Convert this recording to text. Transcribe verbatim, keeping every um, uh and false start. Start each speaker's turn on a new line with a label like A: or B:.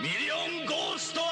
A: ミリオンゴースト